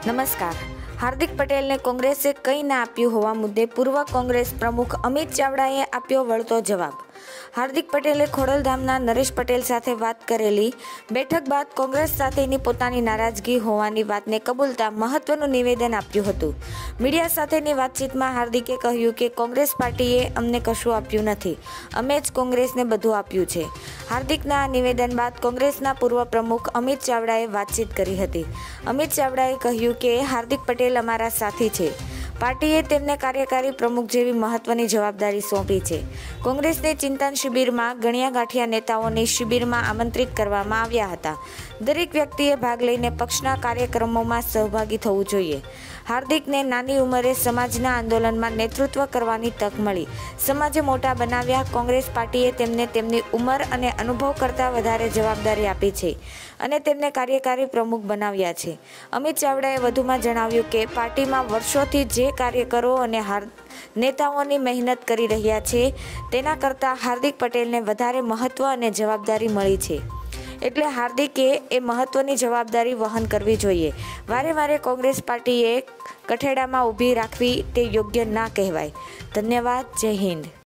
નમસ્કાર। હાર્દિક પટેલને કોંગ્રેસે કંઈ ના આપ્યું હોવા મુદ્દે પૂર્વ કોંગ્રેસ પ્રમુખ અમિત ચાવડાએ આપ્યો વળતો જવાબ। હાર્દિક પટેલે ખોડલધામના નરેશ પટેલ સાથે વાત કરેલી બેઠક બાદ કોંગ્રેસ સાથેની પોતાની નારાજગી હોવાની વાતને કબૂલતા મહત્વનું નિવેદન આપ્યું હતું। મીડિયા સાથેની વાતચીતમાં હાર્દિકે કહ્યું કે કોંગ્રેસ પાર્ટીએ અમને કશું આપ્યું નથી, અમે જ કોંગ્રેસને બધું આપ્યું છે। હાર્દિકના આ નિવેદન બાદ કોંગ્રેસના પૂર્વ પ્રમુખ અમિત ચાવડાએ વાતચીત કરી હતી। અમિત ચાવડાએ કહ્યું કે હાર્દિક પટેલ અમારા સાથી છે, પાર્ટીએ તેમને કાર્યકારી પ્રમુખ જેવી મહત્વની જવાબદારી સોંપી છે। કોંગ્રેસની ચિંતન શિબિરમાં ગણ્યા ગાંઠિયા નેતાઓની શિબિરમાં આમંત્રિત કરવામાં આવ્યા હતા। દરેક વ્યક્તિએ ભાગ લઈને પક્ષના કાર્યક્રમોમાં સહભાગી થવું જોઈએ। હાર્દિકને નાની ઉંમરે સમાજના આંદોલનમાં નેતૃત્વ કરવાની તક મળી, સમાજે મોટા બનાવ્યા। કોંગ્રેસ પાર્ટીએ તેમને તેમની ઉંમર અને અનુભવ કરતાં વધારે જવાબદારી આપી છે અને તેમને કાર્યકારી પ્રમુખ બનાવ્યા છે। અમિત ચાવડાએ વધુમાં જણાવ્યું કે પાર્ટીમાં વર્ષોથી જે કાર્યકરો અને નેતાઓની મહેનત કરી રહ્યા છે તેના કરતાં હાર્દિક પટેલને વધારે મહત્વ અને જવાબદારી મળી છે, એટલે હાર્દિકે એ મહત્વની જવાબદારી વહન કરવી જોઈએ। વારે વારે કોંગ્રેસ પાર્ટીએ કઠેડામાં ઊભી રાખવી તે યોગ્ય ના કહેવાય। ધન્યવાદ। જય હિન્દ।